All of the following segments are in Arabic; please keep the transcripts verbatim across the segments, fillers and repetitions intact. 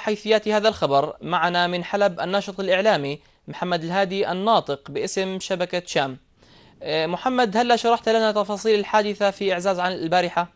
حيثيات هذا الخبر معنا من حلب الناشط الإعلامي محمد الهادي الناطق باسم شبكة شام. محمد، هلا شرحت لنا تفاصيل الحادثة في إعزاز عن البارحة؟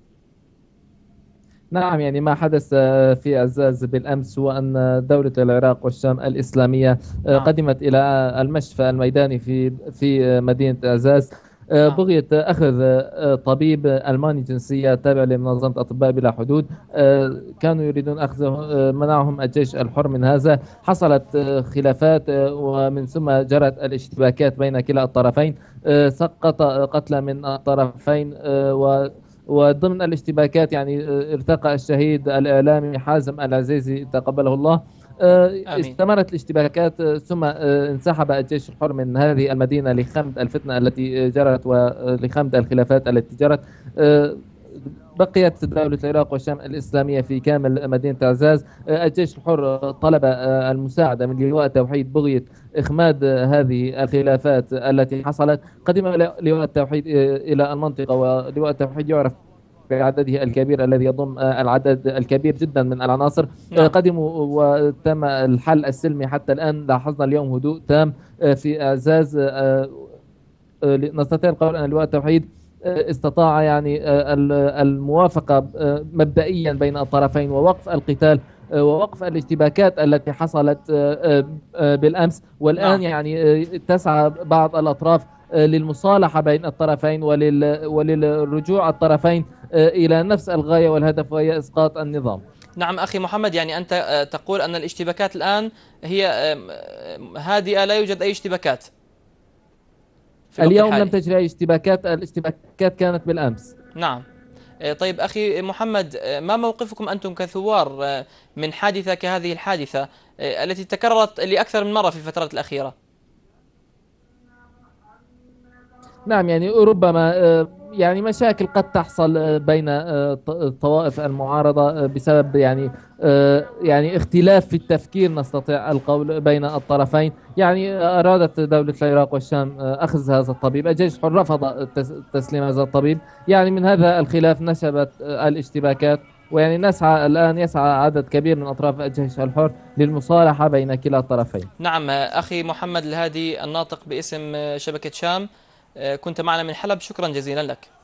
نعم، يعني ما حدث في عزاز بالأمس هو أن دولة العراق والشام الإسلامية نعم. قدمت إلى المشفى الميداني في في مدينة عزاز نعم. بغية أخذ طبيب ألماني جنسية تابع لمنظمة أطباء بلا حدود. كانوا يريدون أخذه، منعهم الجيش الحر من هذا. حصلت خلافات ومن ثم جرت الاشتباكات بين كلا الطرفين. سقط قتلى من الطرفين، و وضمن الاشتباكات يعني آه، ارتقى الشهيد الإعلامي حازم العزيزي تقبله الله. آه، آمين. استمرت الاشتباكات، آه، ثم آه، انسحب الجيش الحر من هذه المدينة لخمد الفتنة التي آه، جرت ولخمد الخلافات التي جرت. آه، بقيت دولة العراق والشام الإسلامية في كامل مدينة عزاز. آه، الجيش الحر طلب آه، المساعدة من لواء التوحيد بغية إخماد آه، هذه الخلافات التي حصلت. قدم لواء التوحيد آه، إلى المنطقة، ولواء التوحيد يعرف بعدده الكبير الذي يضم آه، العدد الكبير جدا من العناصر. آه، نعم. قدموا وتم الحل السلمي. حتى الآن لاحظنا اليوم هدوء تام آه، في إعزاز. آه، آه، نستطيع القول أن لواء التوحيد آه، استطاع يعني آه، ال- الموافقة آه، مبدئيا بين الطرفين، ووقف القتال آه، ووقف الاشتباكات التي حصلت آه، آه، آه، بالأمس. والآن نعم. يعني آه، تسعى بعض الأطراف آه، للمصالحة بين الطرفين ولل- وللرجوع الطرفين آه، إلى نفس الغاية والهدف، وهي إسقاط النظام. نعم أخي محمد، يعني أنت آه، تقول أن الاشتباكات الآن هي آم، آم، هادئة، لا يوجد أي اشتباكات في الوقت اليوم لم الحالي؟ تجري أي اشتباكات، الاشتباكات كانت بالأمس. نعم. آه، طيب أخي محمد، آه، ما موقفكم أنتم كثوار آه، من حادثة كهذه الحادثة آه، التي تكررت لأكثر من مرة في الفترات الأخيرة؟ نعم، يعني ربما آه، يعني مشاكل قد تحصل آه، بين آه، ط- طوائف المعارضة آه، بسبب يعني آه، يعني اختلاف في التفكير، نستطيع القول بين الطرفين. يعني آه، أرادت دولة العراق والشام آه، أخذ هذا الطبيب. الجيش رفض التس- تسليم هذا الطبيب. يعني من هذا الخلاف نشبت آه، الاشتباكات. ويعني نسعى الآن، يسعى عدد كبير من أطراف الجيش الحر للمصالحة بين كلا الطرفين. نعم. آه، أخي محمد الهادي الناطق باسم آه، شبكة شام، آه، كنت معنا من حلب، شكرا جزيلا لك.